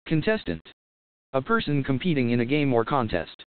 Contestant. A person competing in a game or contest.